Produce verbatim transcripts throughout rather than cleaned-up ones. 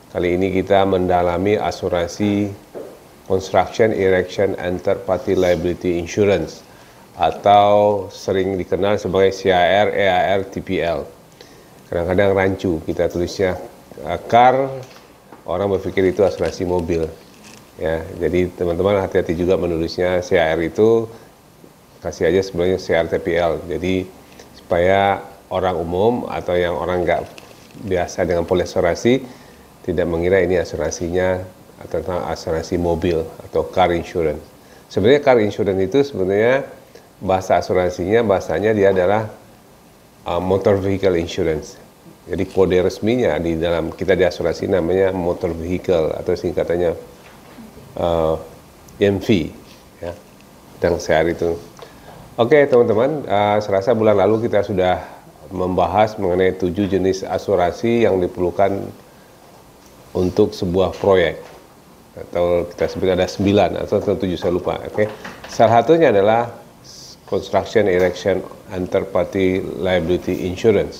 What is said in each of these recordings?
Kali ini kita mendalami asuransi Construction, Erection, and Third Party Liability Insurance atau sering dikenal sebagai C A R, E A R, T P L. Kadang-kadang rancu kita tulisnya car, orang berpikir itu asuransi mobil. Ya, jadi teman-teman hati-hati juga menulisnya C A R itu kasih aja sebenarnya C A R T P L. Jadi supaya orang umum atau yang orang nggak biasa dengan polis asuransi tidak mengira ini asuransinya tentang asuransi mobil atau car insurance. Sebenarnya car insurance itu sebenarnya bahasa asuransinya bahasanya dia adalah uh, motor vehicle insurance. Jadi kode resminya di dalam kita di asuransi namanya motor vehicle atau singkatannya uh, M V ya. Dan C A R itu. Oke teman-teman, uh, serasa bulan lalu kita sudah membahas mengenai tujuh jenis asuransi yang diperlukan untuk sebuah proyek. Atau kita sebut ada sembilan atau tujuh, saya lupa. Oke, okay. Salah satunya adalah Construction, Erection, and Third Party Liability Insurance.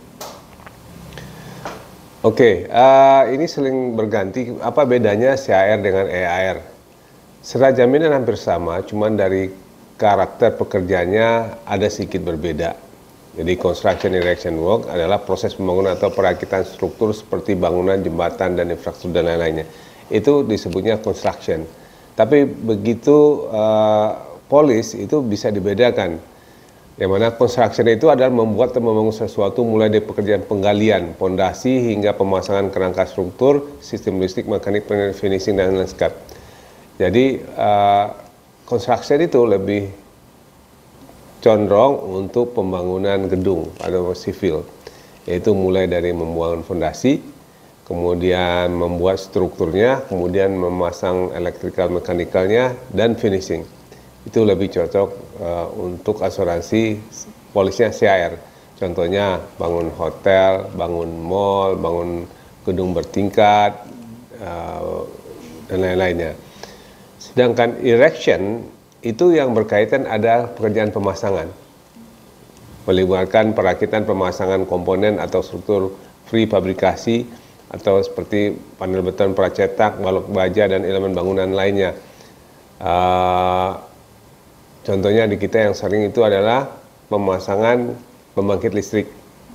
Oke, okay. uh, ini sering berganti. Apa bedanya C A R dengan E A R? Secara jaminan hampir sama, cuman dari karakter pekerjaannya ada sedikit berbeda. Jadi Construction, Erection Work adalah proses pembangunan atau perakitan struktur seperti bangunan, jembatan, dan infrastruktur dan lain-lainnya. Itu disebutnya construction. Tapi begitu uh, polis itu bisa dibedakan. Yang mana construction itu adalah membuat atau membangun sesuatu mulai dari pekerjaan penggalian, pondasi hingga pemasangan kerangka struktur, sistem listrik, mekanik, finishing, dan landscape. Jadi uh, construction itu lebih condong untuk pembangunan gedung atau sivil, yaitu mulai dari membangun fondasi, kemudian membuat strukturnya, kemudian memasang elektrikal mekanikalnya, dan finishing. Itu lebih cocok uh, untuk asuransi polisnya C A R. Contohnya bangun hotel, bangun mall, bangun gedung bertingkat, uh, dan lain-lainnya. Sedangkan erection itu yang berkaitan ada pekerjaan pemasangan. Melibatkan perakitan pemasangan komponen atau struktur prefabrikasi atau seperti panel beton pracetak, balok baja, dan elemen bangunan lainnya. Uh, contohnya di kita yang sering itu adalah pemasangan pembangkit listrik.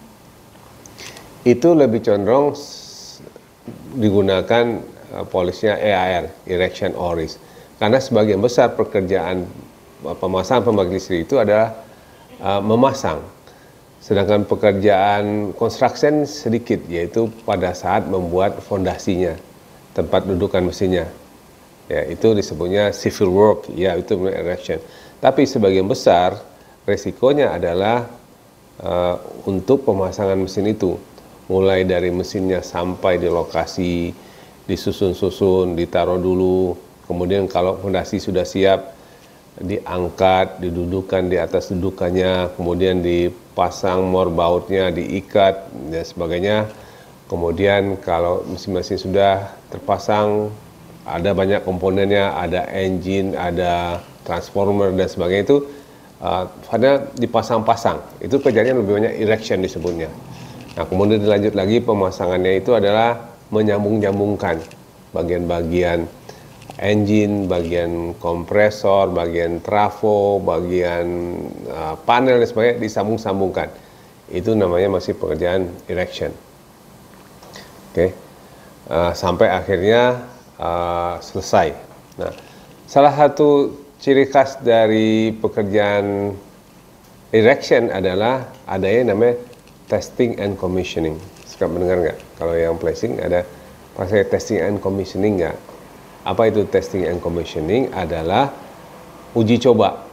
Itu lebih condong digunakan uh, polisnya E A R, Erection Oris. Karena sebagian besar pekerjaan uh, pemasangan pembangkit listrik itu adalah uh, memasang. Sedangkan pekerjaan construction sedikit, yaitu pada saat membuat fondasinya, tempat dudukan mesinnya. Ya, itu disebutnya civil work, ya itu erection. Tapi sebagian besar resikonya adalah uh, untuk pemasangan mesin itu. Mulai dari mesinnya sampai di lokasi, disusun-susun, ditaruh dulu. Kemudian kalau fondasi sudah siap, diangkat, didudukan di atas dudukannya, kemudian dipasang mor bautnya, diikat, dan sebagainya. Kemudian kalau mesin-mesin sudah terpasang, ada banyak komponennya, ada engine, ada transformer, dan sebagainya itu, uh, pada dipasang-pasang. Itu kerjanya lebih banyak erection disebutnya. Nah, kemudian dilanjut lagi pemasangannya itu adalah menyambung-nyambungkan bagian-bagian engine, bagian kompresor, bagian trafo, bagian uh, panel dan sebagainya disambung-sambungkan. Itu namanya masih pekerjaan erection. Oke, okay. uh, sampai akhirnya uh, selesai. Nah, salah satu ciri khas dari pekerjaan erection adalah adanya namanya testing and commissioning. Suka mendengar nggak? Kalau yang placing ada pakai testing and commissioning nggak? Apa itu testing and commissioning? Adalah uji coba.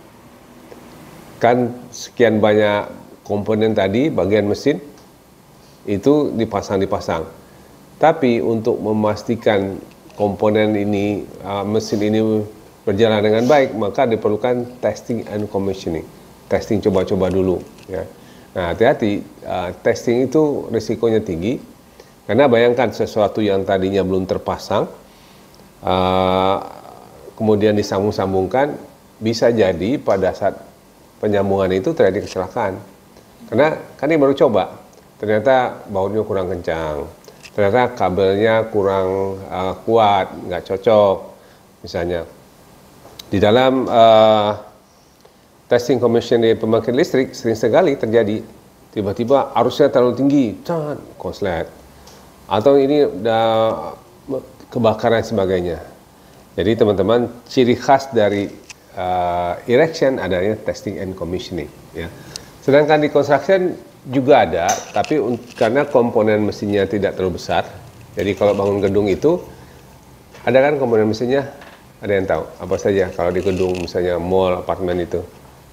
Kan sekian banyak komponen tadi, bagian mesin, itu dipasang-dipasang. Tapi untuk memastikan komponen ini, uh, mesin ini berjalan dengan baik, maka diperlukan testing and commissioning. Testing coba-coba dulu. Ya. Nah, hati-hati, uh, testing itu risikonya tinggi, karena bayangkan sesuatu yang tadinya belum terpasang, Uh, kemudian disambung-sambungkan, bisa jadi pada saat penyambungan itu terjadi kecelakaan. Karena kan ini baru coba, ternyata bautnya kurang kencang, ternyata kabelnya kurang uh, kuat, nggak cocok, misalnya. Di dalam uh, testing commissioning pembangkit listrik sering sekali terjadi, tiba-tiba arusnya terlalu tinggi, can, konslet, atau ini udah kebakaran sebagainya. Jadi teman-teman, ciri khas dari uh, erection adanya testing and commissioning. Ya. Sedangkan di construction juga ada, tapi karena komponen mesinnya tidak terlalu besar, jadi kalau bangun gedung itu, ada kan komponen mesinnya, ada yang tahu apa saja kalau di gedung misalnya mall, apartemen itu?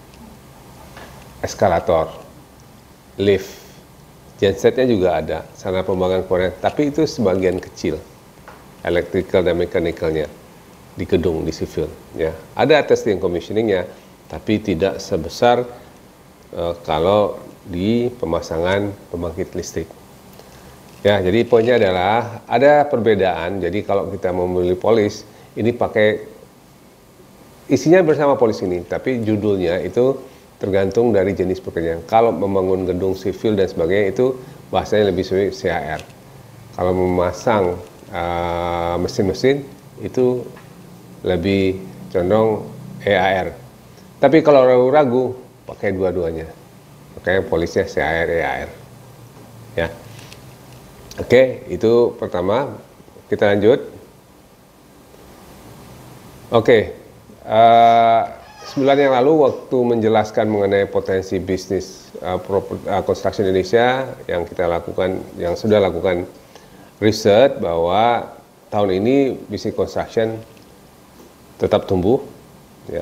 Eskalator, lift, gensetnya juga ada, sarana pembangunan komponen, tapi itu sebagian kecil, electrical dan mechanical-nya di gedung, di sivil. Ya. Ada testing commissioning-nya, tapi tidak sebesar uh, kalau di pemasangan pembangkit listrik. Ya, jadi poinnya adalah ada perbedaan. Jadi kalau kita membeli polis, ini pakai isinya bersama polis ini, tapi judulnya itu tergantung dari jenis pekerjaan. Kalau membangun gedung sivil dan sebagainya itu bahasanya lebih sering C H R. Kalau memasang mesin-mesin uh, itu lebih condong E A R. Tapi kalau ragu-ragu pakai dua-duanya. Makanya polisnya C H R, E A R. Ya. Oke, itu pertama. Kita lanjut. Oke, uh, sebulan yang lalu waktu menjelaskan mengenai potensi bisnis uh, uh, construction Indonesia yang kita lakukan, yang sudah lakukan riset bahwa tahun ini bisnis construction tetap tumbuh. Ya.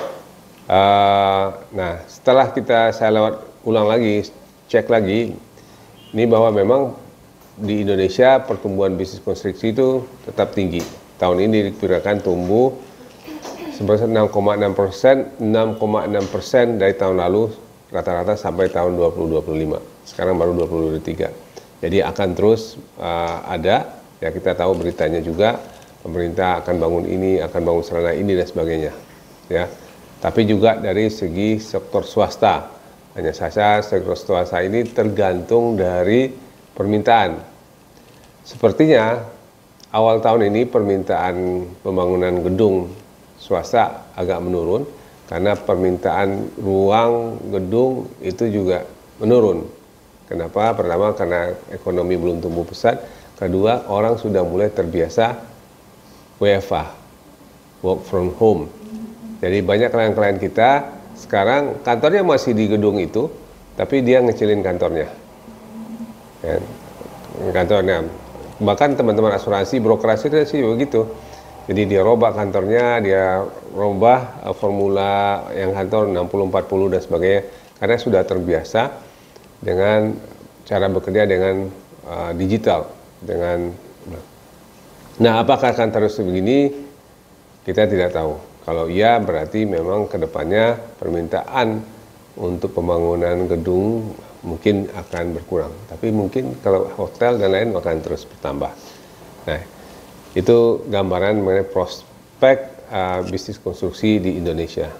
Uh, nah, setelah kita saya lewat ulang lagi, cek lagi, ini bahwa memang di Indonesia pertumbuhan bisnis konstruksi itu tetap tinggi. Tahun ini diperkirakan tumbuh sebesar enam koma enam persen, enam koma enam persen dari tahun lalu rata-rata sampai tahun dua ribu dua puluh lima. Sekarang baru dua ribu dua puluh tiga. Jadi akan terus uh, ada, ya kita tahu beritanya juga, pemerintah akan bangun ini, akan bangun sarana ini dan sebagainya. Ya. Tapi juga dari segi sektor swasta. Hanya saja sektor swasta ini tergantung dari permintaan. Sepertinya awal tahun ini permintaan pembangunan gedung swasta agak menurun karena permintaan ruang gedung itu juga menurun. Kenapa? Pertama karena ekonomi belum tumbuh pesat. Kedua, orang sudah mulai terbiasa W F H, work from home. Jadi banyak klien-klien kita sekarang kantornya masih di gedung itu, tapi dia ngecilin kantornya. Ya, kantornya. Bahkan teman-teman asuransi, birokrasi itu sih begitu. Jadi dia robah kantornya, dia robah uh, formula yang kantor enam puluh empat puluh dan sebagainya. Karena sudah terbiasa dengan cara bekerja dengan uh, digital. Dengan, nah apakah akan terus begini? Kita tidak tahu. Kalau iya berarti memang kedepannya permintaan untuk pembangunan gedung mungkin akan berkurang. Tapi mungkin kalau hotel dan lain akan terus bertambah. Nah, itu gambaran mengenai prospek uh, bisnis konstruksi di Indonesia.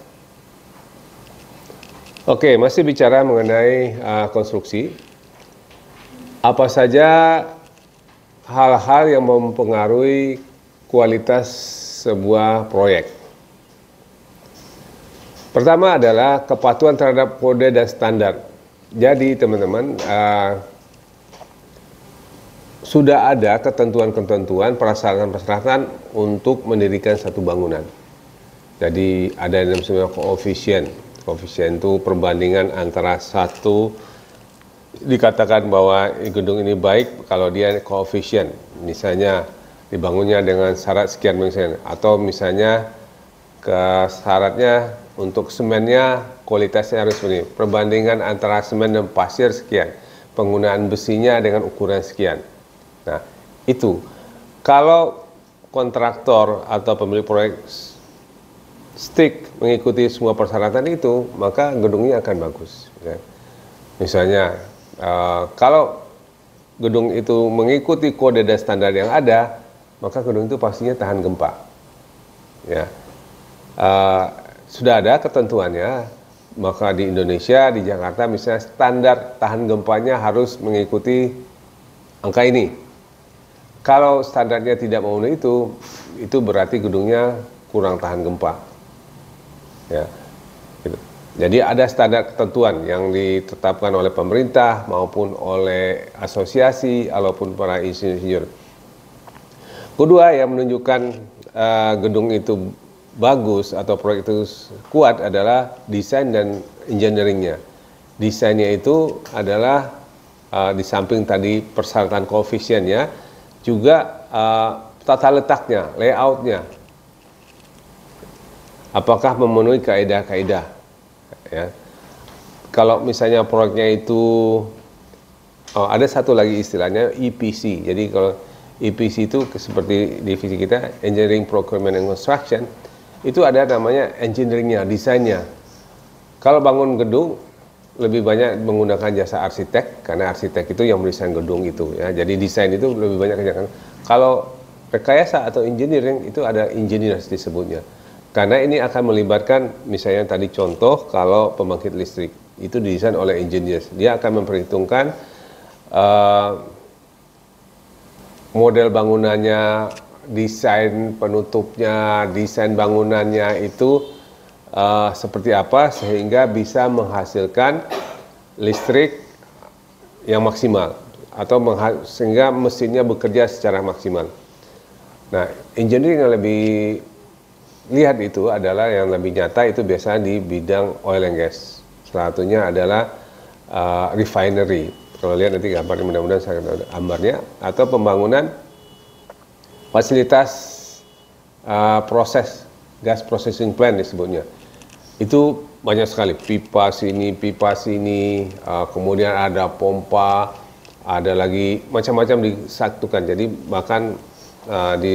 Oke, masih bicara mengenai uh, konstruksi. Apa saja hal-hal yang mempengaruhi kualitas sebuah proyek? Pertama adalah kepatuhan terhadap kode dan standar. Jadi teman-teman, uh, sudah ada ketentuan-ketentuan, persyaratan-persyaratan untuk mendirikan satu bangunan. Jadi ada yang namanya koefisien. Koefisien itu perbandingan antara satu, dikatakan bahwa gedung ini baik kalau dia koefisien. Misalnya dibangunnya dengan syarat sekian misalnya, atau misalnya ke syaratnya untuk semennya kualitasnya harus begini, perbandingan antara semen dan pasir sekian, penggunaan besinya dengan ukuran sekian. Nah, itu kalau kontraktor atau pemilik proyek stick mengikuti semua persyaratan itu, maka gedungnya akan bagus. Ya. Misalnya, uh, kalau gedung itu mengikuti kode dan standar yang ada, maka gedung itu pastinya tahan gempa. Ya. Uh, sudah ada ketentuannya, maka di Indonesia, di Jakarta misalnya standar tahan gempanya harus mengikuti angka ini. Kalau standarnya tidak memenuhi itu, itu berarti gedungnya kurang tahan gempa. Ya, gitu. Jadi ada standar ketentuan yang ditetapkan oleh pemerintah maupun oleh asosiasi ataupun para insinyur. Kedua, yang menunjukkan uh, gedung itu bagus atau proyek itu kuat adalah desain dan engineeringnya. Desainnya itu adalah uh, di samping tadi persyaratan koefisiennya, juga uh, tata letaknya, layoutnya, apakah memenuhi kaidah-kaidah. Ya. Kalau misalnya proyeknya itu, oh, ada satu lagi istilahnya E P C. Jadi kalau E P C itu seperti divisi kita, Engineering, Procurement and Construction, itu ada namanya engineeringnya, desainnya. Kalau bangun gedung, lebih banyak menggunakan jasa arsitek, karena arsitek itu yang mendesain gedung itu, ya. Jadi desain itu lebih banyak kerjakan. Kalau rekayasa atau engineering itu ada engineers disebutnya, karena ini akan melibatkan, misalnya tadi contoh kalau pembangkit listrik itu didesain oleh engineers, dia akan memperhitungkan uh, model bangunannya, desain penutupnya, desain bangunannya itu Uh, seperti apa sehingga bisa menghasilkan listrik yang maksimal atau sehingga mesinnya bekerja secara maksimal. Nah, engineering yang lebih lihat itu adalah yang lebih nyata itu biasanya di bidang oil and gas. Salah satunya adalah uh, refinery. Kalau lihat nanti gambarnya, mudah-mudahan saya ada gambarnya, atau pembangunan fasilitas uh, proses gas processing plant disebutnya. Itu banyak sekali, pipa sini, pipa sini, uh, kemudian ada pompa, ada lagi macam-macam disatukan. Jadi bahkan uh, di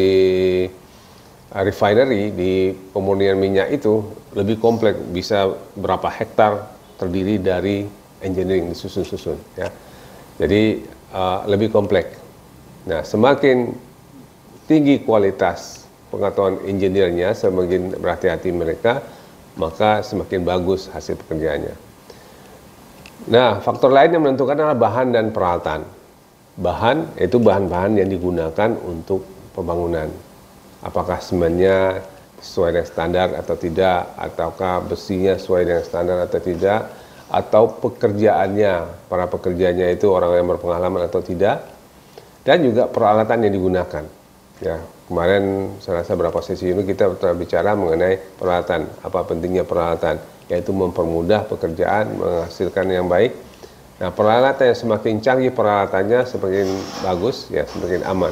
uh, refinery, di pemurnian minyak itu lebih kompleks, bisa berapa hektar terdiri dari engineering disusun-susun, ya. Jadi uh, lebih kompleks. Nah, semakin tinggi kualitas pengetahuan engineer-nya, semakin berhati-hati mereka, maka semakin bagus hasil pekerjaannya. Nah, faktor lain yang menentukan adalah bahan dan peralatan. Bahan, yaitu bahan-bahan yang digunakan untuk pembangunan. Apakah semennya sesuai dengan standar atau tidak, ataukah besinya sesuai dengan standar atau tidak, atau pekerjaannya, para pekerjanya itu orang yang berpengalaman atau tidak, dan juga peralatan yang digunakan. Ya, kemarin saya rasa beberapa sesi ini kita telah bicara mengenai peralatan, apa pentingnya peralatan, yaitu mempermudah pekerjaan, menghasilkan yang baik. Nah, peralatan yang semakin canggih peralatannya semakin bagus, ya semakin aman.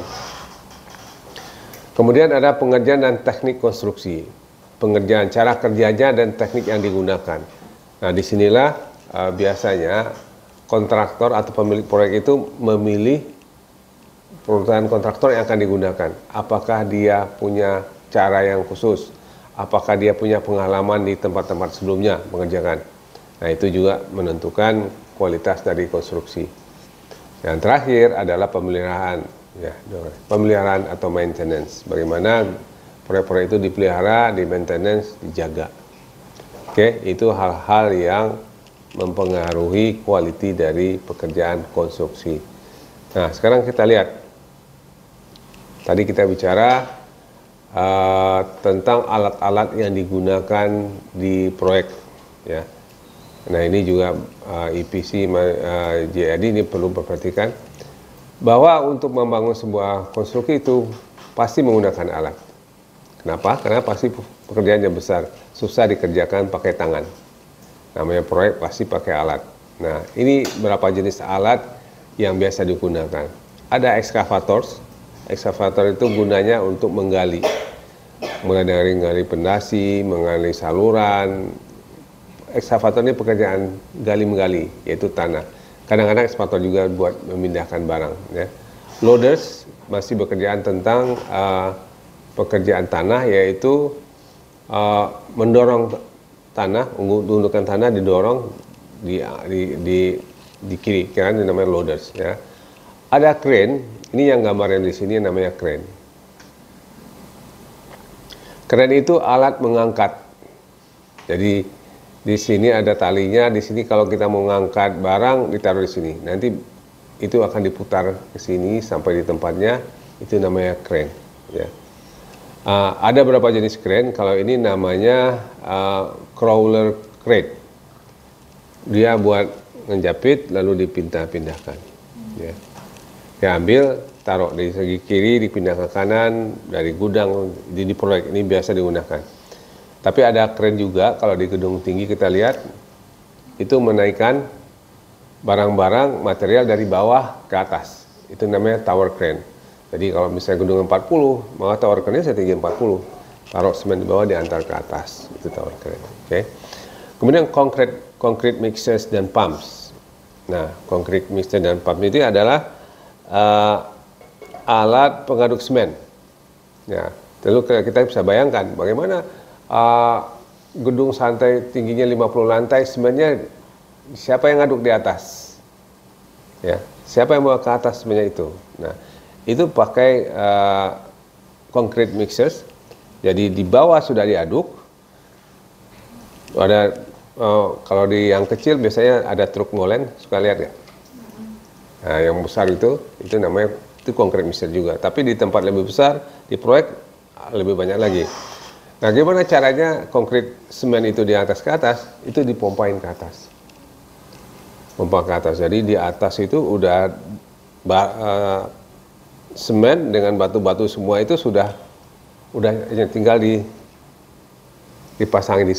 Kemudian ada pengerjaan dan teknik konstruksi, pengerjaan, cara kerjanya dan teknik yang digunakan. Nah, disinilah uh, biasanya kontraktor atau pemilik proyek itu memilih perusahaan kontraktor yang akan digunakan. Apakah dia punya cara yang khusus? Apakah dia punya pengalaman di tempat-tempat sebelumnya mengerjakan? Nah, itu juga menentukan kualitas dari konstruksi. Yang terakhir adalah pemeliharaan, ya, pemeliharaan atau maintenance. Bagaimana proyek-proyek itu dipelihara, di maintenance, dijaga. Oke, itu hal-hal yang mempengaruhi kualitas dari pekerjaan konstruksi. Nah, sekarang kita lihat. Tadi kita bicara uh, tentang alat-alat yang digunakan di proyek, ya. Nah, ini juga uh, E P C uh, J R D ini perlu diperhatikan bahwa untuk membangun sebuah konstruksi itu pasti menggunakan alat. Kenapa? Karena pasti pekerjaannya besar, susah dikerjakan pakai tangan. Namanya proyek pasti pakai alat. Nah, ini berapa jenis alat yang biasa digunakan. Ada ekskavator. Ekskavator itu gunanya untuk menggali, mulai dari menggali pondasi, menggali saluran. Ekskavator ini pekerjaan gali-menggali, yaitu tanah. Kadang-kadang ekskavator juga buat memindahkan barang, ya. Loaders masih bekerjaan tentang uh, pekerjaan tanah, yaitu uh, mendorong tanah, gundukan tanah didorong di di di, di kiri, kan namanya loaders, ya. Ada crane. Ini yang gambar yang di sini namanya crane. Crane itu alat mengangkat. Jadi di sini ada talinya, di sini kalau kita mau mengangkat barang ditaruh di sini. Nanti itu akan diputar ke sini sampai di tempatnya. itu namanya crane. Ya. Uh, ada beberapa jenis crane. Kalau ini namanya uh, crawler crane. Dia buat ngejapit lalu dipindah-pindahkan. Ya. Dia ambil, taruh di segi kiri, dipindah ke kanan, dari gudang di, di proyek ini biasa digunakan. Tapi ada crane juga kalau di gedung tinggi kita lihat itu menaikkan barang-barang material dari bawah ke atas. Itu namanya tower crane. Jadi kalau misalnya gedung empat puluh, maka tower crane setinggi empat puluh. Taruh semen di bawah diantar ke atas. Itu tower crane. Oke. Okay. Kemudian concrete concrete mixers dan pumps. Nah, concrete mixer dan pump itu adalah uh, alat pengaduk semen. Ya, lalu kita bisa bayangkan bagaimana uh, gedung santai tingginya lima puluh lantai, semennya siapa yang ngaduk di atas? Ya, siapa yang bawa ke atas semennya itu? Nah, itu pakai uh, concrete mixers. Jadi di bawah sudah diaduk. Ada uh, kalau di yang kecil biasanya ada truk molen, suka lihat nggak? Nah, yang besar itu itu namanya itu concrete mixer juga. Tapi di tempat lebih besar, di proyek lebih banyak lagi. Nah, gimana caranya konkrit semen itu di atas ke atas? Itu dipompain ke atas. Pompa ke atas. Jadi di atas itu udah uh, semen dengan batu-batu semua itu sudah udah tinggal di dipasangin,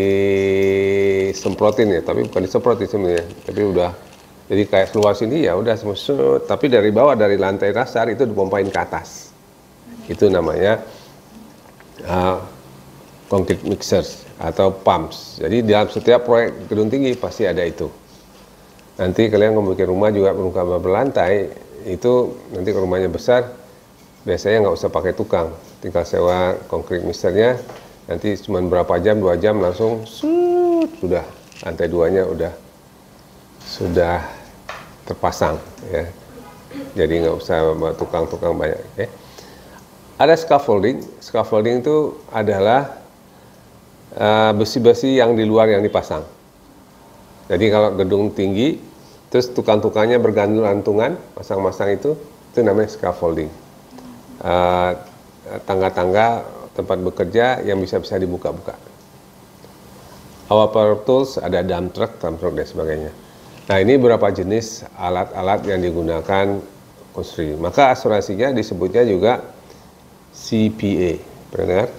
disemprotin ya, tapi bukan disemprotin sebenarnya, tapi udah jadi kayak keluar sini ya udah semua, tapi dari bawah dari lantai dasar itu dipompain ke atas. Itu namanya uh, concrete mixers atau pumps. Jadi dalam setiap proyek gedung tinggi pasti ada itu. Nanti kalian mau bikin rumah juga rumah berlantai, itu nanti ke rumahnya besar, biasanya nggak usah pakai tukang, tinggal sewa concrete mixernya, nanti cuma berapa jam, dua jam langsung sut, sudah lantai duanya udah sudah terpasang ya. Jadi nggak usah tukang-tukang banyak. Okay. Ada scaffolding. Scaffolding itu adalah besi-besi uh, yang di luar yang dipasang. Jadi kalau gedung tinggi, terus tukang-tukangnya bergantung-gantungan, masang-masang itu, itu namanya scaffolding. Uh, tangga-tangga tempat bekerja yang bisa-bisa dibuka-buka. Our power tools, ada dump truck, dump truck dan sebagainya. Nah, ini beberapa jenis alat-alat yang digunakan konstruksi. Maka asuransinya disebutnya juga C P A. Pernah dengar?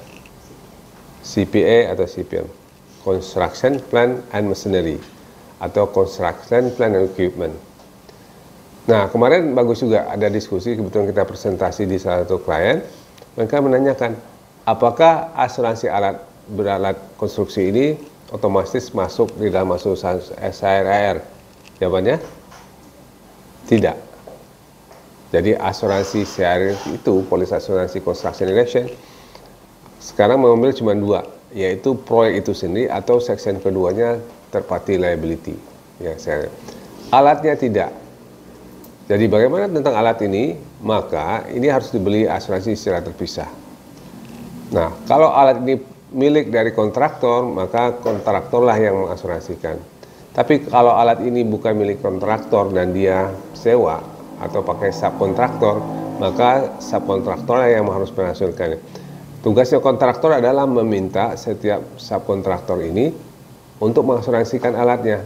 C P A atau C P M. Construction Plant and Machinery. Atau Construction Plant and Equipment. Nah, kemarin bagus juga ada diskusi, kebetulan kita presentasi di salah satu klien. Mereka menanyakan, apakah asuransi alat beralat konstruksi ini otomatis masuk di dalam asuransi S R A R? Jawabannya tidak. Jadi asuransi C R itu, polis asuransi construction erection, sekarang mengambil cuma dua, yaitu proyek itu sendiri atau section keduanya third party liability. Ya, saya. Alatnya tidak. Jadi bagaimana tentang alat ini? Maka ini harus dibeli asuransi secara terpisah. Nah, kalau alat ini milik dari kontraktor, maka kontraktorlah yang mengasuransikan. Tapi kalau alat ini bukan milik kontraktor dan dia sewa atau pakai subkontraktor, maka subkontraktorlah yang harus mengasuransikan. Tugasnya kontraktor adalah meminta setiap subkontraktor ini untuk mengasuransikan alatnya.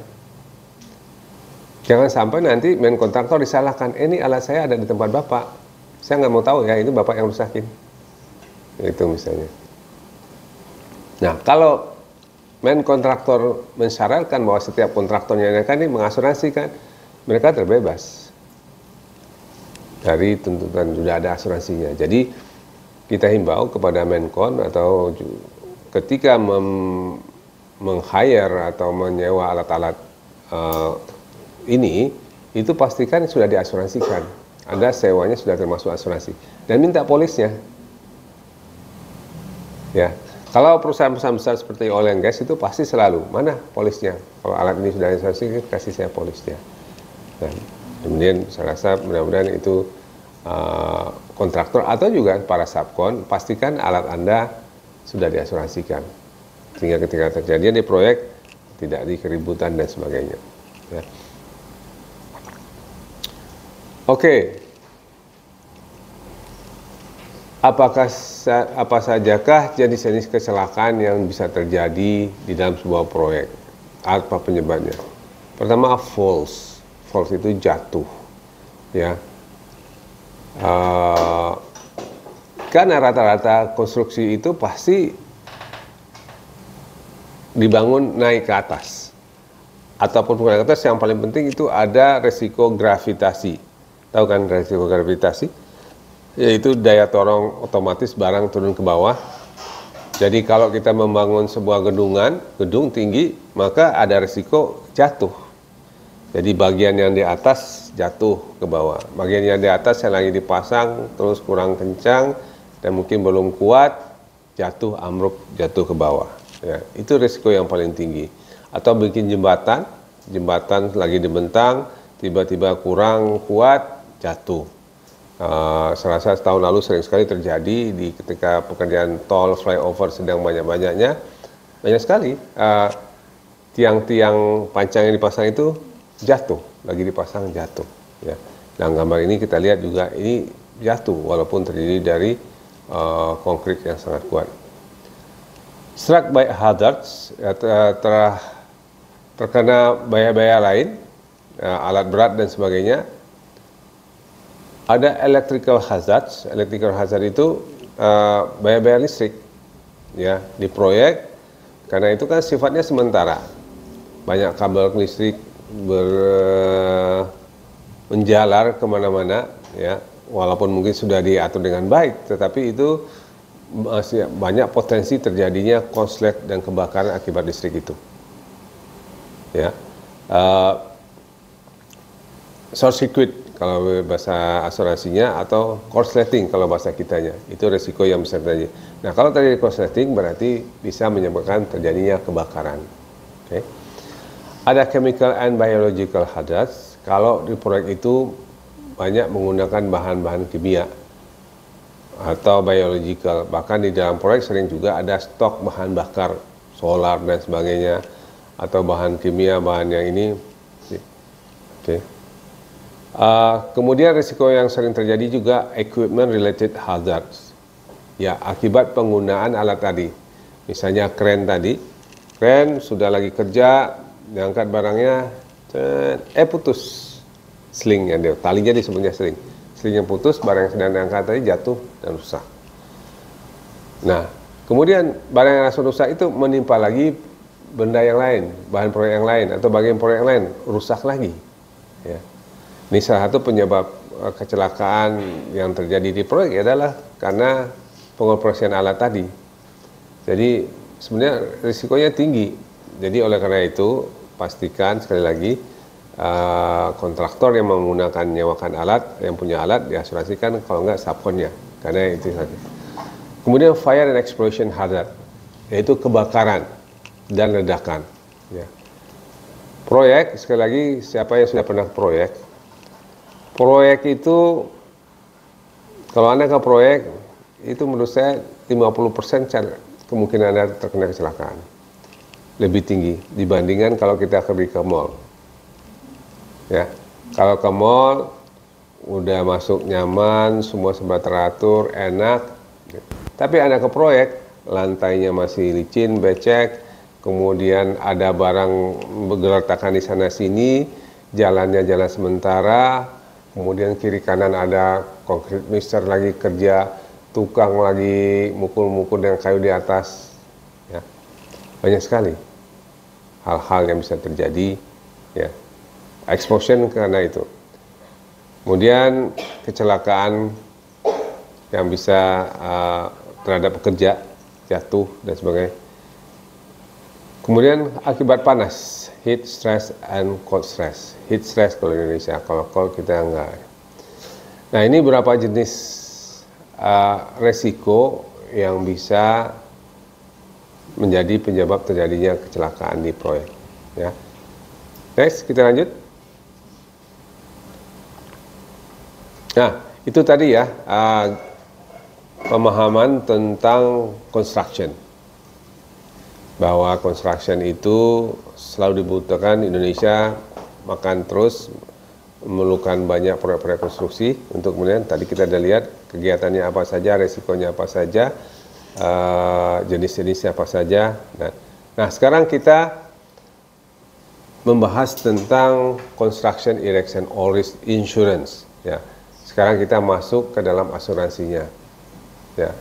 Jangan sampai nanti main kontraktor disalahkan, eh, ini alat saya ada di tempat Bapak, saya nggak mau tahu ya, ini Bapak yang rusakin. Itu misalnya. Nah, kalau main kontraktor mensyaratkan bahwa setiap kontraktornya ini mengasuransikan, mereka terbebas dari tuntutan, sudah ada asuransinya. Jadi kita himbau kepada Menkon atau ketika meng-hire atau menyewa alat-alat uh, ini, itu pastikan sudah diasuransikan. Ada sewanya sudah termasuk asuransi. Dan minta polisnya. Ya. Kalau perusahaan-perusahaan besar seperti oil and gas itu pasti selalu, mana polisnya? Kalau alat ini sudah diasuransi, kasih saya polisnya. Dan kemudian saya rasa mudah-mudahan itu uh, kontraktor atau juga para subkon, pastikan alat Anda sudah diasuransikan. Sehingga ketika terjadi di proyek, tidak di keributan dan sebagainya. Ya. Oke. apakah apa sajakah jenis-jenis kecelakaan yang bisa terjadi di dalam sebuah proyek? Apa penyebabnya? Pertama, falls. Falls itu jatuh, ya. Uh, karena rata-rata konstruksi itu pasti dibangun naik ke atas, ataupun naik ke atas. Yang paling penting itu ada resiko gravitasi. Tahu kan resiko gravitasi? Yaitu daya dorong otomatis barang turun ke bawah. Jadi kalau kita membangun sebuah gedungan, gedung tinggi, maka ada resiko jatuh. Jadi bagian yang di atas jatuh ke bawah, bagian yang di atas yang lagi dipasang terus kurang kencang dan mungkin belum kuat, jatuh ambruk, jatuh ke bawah. Ya, itu risiko yang paling tinggi. Atau bikin jembatan, jembatan lagi dibentang, tiba-tiba kurang kuat, jatuh. Uh, saya rasa setahun lalu sering sekali terjadi di ketika pekerjaan tol flyover sedang banyak-banyaknya, banyak sekali uh, tiang-tiang pancang yang dipasang itu jatuh, lagi dipasang jatuh, ya. Dan gambar ini kita lihat juga ini jatuh walaupun terdiri dari uh, konkrit yang sangat kuat. Struck by hazards, ya, ter terkena bahaya-bahaya lain, uh, alat berat dan sebagainya. Ada electrical hazards. Electrical hazard itu uh, bahaya-bahaya listrik, ya, di proyek, karena itu kan sifatnya sementara. Banyak kabel listrik ber menjalar kemana-mana, ya, walaupun mungkin sudah diatur dengan baik, tetapi itu masih banyak potensi terjadinya konslet dan kebakaran akibat listrik itu, ya. Uh, short circuit kalau bahasa asuransinya, atau korsleting kalau bahasa kitanya, itu resiko yang bisa terjadi. Nah, kalau terjadi korsleting berarti bisa menyebabkan terjadinya kebakaran. Oke. Okay. Ada chemical and biological hazards. Kalau di proyek itu banyak menggunakan bahan-bahan kimia atau biological. Bahkan di dalam proyek sering juga ada stok bahan bakar solar dan sebagainya, atau bahan kimia, bahan yang ini. Oke. Okay. Uh, kemudian risiko yang sering terjadi juga equipment related hazards. Ya, akibat penggunaan alat tadi. Misalnya kren tadi. Kren sudah lagi kerja, diangkat barangnya, eh putus slingnya, dia talinya disebutnya sling, slingnya putus, barang yang sedang diangkat tadi jatuh dan rusak. Nah, kemudian barang yang langsung rusak itu menimpa lagi benda yang lain, bahan proyek yang lain, atau bagian proyek yang lain, rusak lagi, ya. Ini salah satu penyebab kecelakaan yang terjadi di proyek adalah karena pengoperasian alat tadi. Jadi sebenarnya risikonya tinggi. Jadi oleh karena itu pastikan sekali lagi uh, kontraktor yang menggunakan nyewakan alat, yang punya alat diasuransikan, kalau enggak subkonnya, karena itu saja. Kemudian fire and explosion hazard, yaitu kebakaran dan ledakan, ya. Proyek, sekali lagi siapa yang sudah pernah proyek, proyek itu kalau Anda ke proyek itu menurut saya lima puluh persen kemungkinan Anda terkena kecelakaan. Lebih tinggi dibandingkan kalau kita pergi ke mall, ya. Kalau ke mall udah masuk nyaman, semua serba teratur, enak. Tapi Anda ke proyek, lantainya masih licin, becek, kemudian ada barang bergertakan di sana sini, jalannya jalan sementara, kemudian kiri kanan ada konkrit mister lagi kerja, tukang lagi mukul-mukul dengan kayu di atas, ya. Banyak sekali hal-hal yang bisa terjadi, ya, explosion karena itu. Kemudian kecelakaan yang bisa uh, terhadap pekerja, jatuh dan sebagainya. Kemudian akibat panas, heat stress and cold stress. Heat stress kalau di Indonesia, kalau cold kita enggak. Nah, ini berapa jenis uh, resiko yang bisa menjadi penyebab terjadinya kecelakaan di proyek, ya. Next, kita lanjut. Nah, itu tadi ya uh, pemahaman tentang construction, bahwa construction itu selalu dibutuhkan. Indonesia makan terus memerlukan banyak proyek-proyek konstruksi untuk kemudian tadi kita sudah lihat kegiatannya apa saja, resikonya apa saja, uh, jenis-jenisnya apa saja. Nah, nah, sekarang kita membahas tentang construction, erection, all risk insurance. Ya, sekarang kita masuk ke dalam asuransinya. Ya.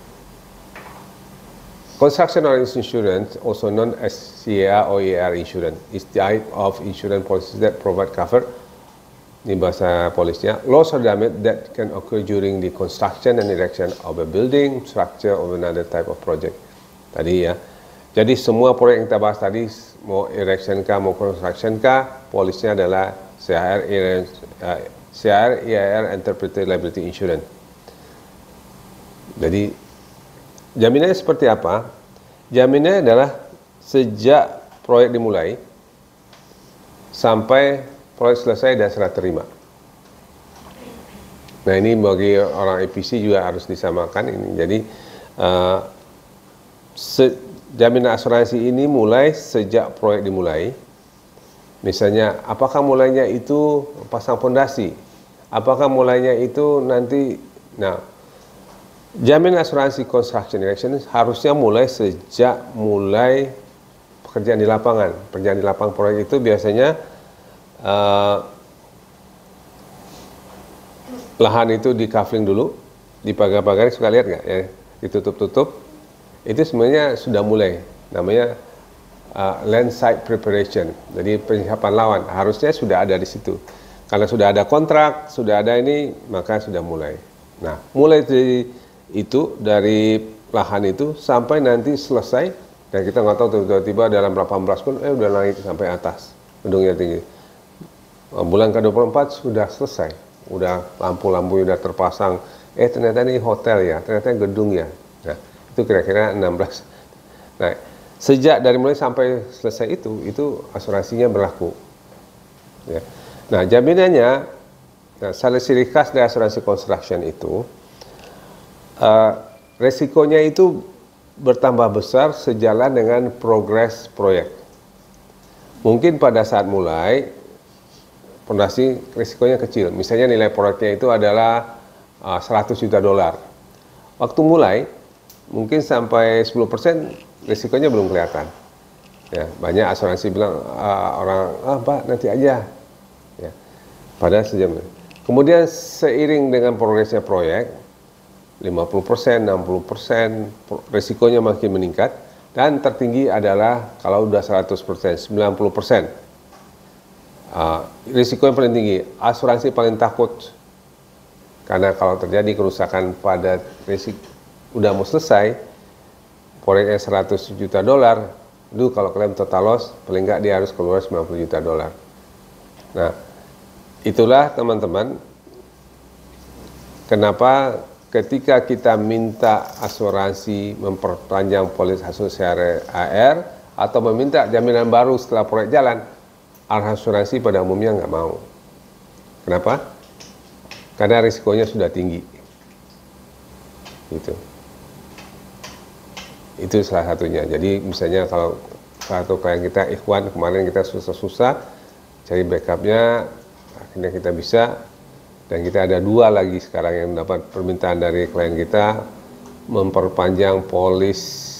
Construction or insurance, also known as C A R or E A R insurance, is the type of insurance policies that provide cover, ini bahasa polisnya, loss or damage that can occur during the construction and erection of a building, structure, or another type of project. Tadi ya. Jadi semua proyek yang kita bahas tadi, mau erection kah, mau construction kah, polisnya adalah C A R, C A R, E A R, Interpreted Liability Insurance. Jadi jaminannya seperti apa? Jaminannya adalah sejak proyek dimulai sampai proyek selesai dan serah terima. Nah, ini bagi orang E P C juga harus disamakan ini. Jadi uh, se jaminan asuransi ini mulai sejak proyek dimulai. Misalnya, apakah mulainya itu pasang fondasi? Apakah mulainya itu nanti, nah, jaminan asuransi construction erection harusnya mulai sejak mulai pekerjaan di lapangan. Pekerjaan di lapangan proyek itu biasanya uh, lahan itu di covering dulu, dipagar-pagari, suka lihat nggak ya, ditutup-tutup. Itu sebenarnya sudah mulai, namanya uh, land site preparation. Jadi persiapan lawan harusnya sudah ada di situ. Kalau sudah ada kontrak, sudah ada ini, maka sudah mulai. Nah, mulai dari itu dari lahan itu sampai nanti selesai, dan kita nggak tahu tiba-tiba dalam delapan belas bulan eh udah naik sampai atas gedungnya tinggi. Bulan ke dua puluh empat sudah selesai, udah lampu-lampu udah terpasang, eh ternyata ini hotel ya, ternyata gedung ya. Nah, itu kira-kira enam belas. Nah, sejak dari mulai sampai selesai itu itu asuransinya berlaku ya. Nah, jaminannya, nah, salah ciri khas dari asuransi construction itu, Uh, resikonya itu bertambah besar sejalan dengan progres proyek. Mungkin pada saat mulai, fondasi resikonya kecil. Misalnya nilai proyeknya itu adalah uh, seratus juta dolar. Waktu mulai, mungkin sampai sepuluh persen resikonya belum kelihatan. Ya, banyak asuransi bilang, uh, orang, ah Pak nanti aja. Ya, pada sejam. Kemudian seiring dengan progresnya proyek, lima puluh persen, enam puluh persen, resikonya makin meningkat, dan tertinggi adalah kalau udah seratus persen, sembilan puluh persen. Uh, risiko yang paling tinggi, asuransi paling takut. Karena kalau terjadi kerusakan pada risiko, udah mau selesai, proyeknya seratus juta dolar, itu kalau klaim total loss, paling nggak dia harus keluar sembilan puluh juta dolar. Nah, itulah teman-teman, kenapa ketika kita minta asuransi memperpanjang polis asuransi A R atau meminta jaminan baru setelah proyek jalan, asuransi pada umumnya nggak mau. Kenapa? Karena risikonya sudah tinggi. Gitu. Itu salah satunya. Jadi misalnya kalau satu klien kita Ikhwan, kemarin kita susah-susah cari backupnya, akhirnya kita bisa. Dan kita ada dua lagi sekarang yang dapat permintaan dari klien kita memperpanjang polis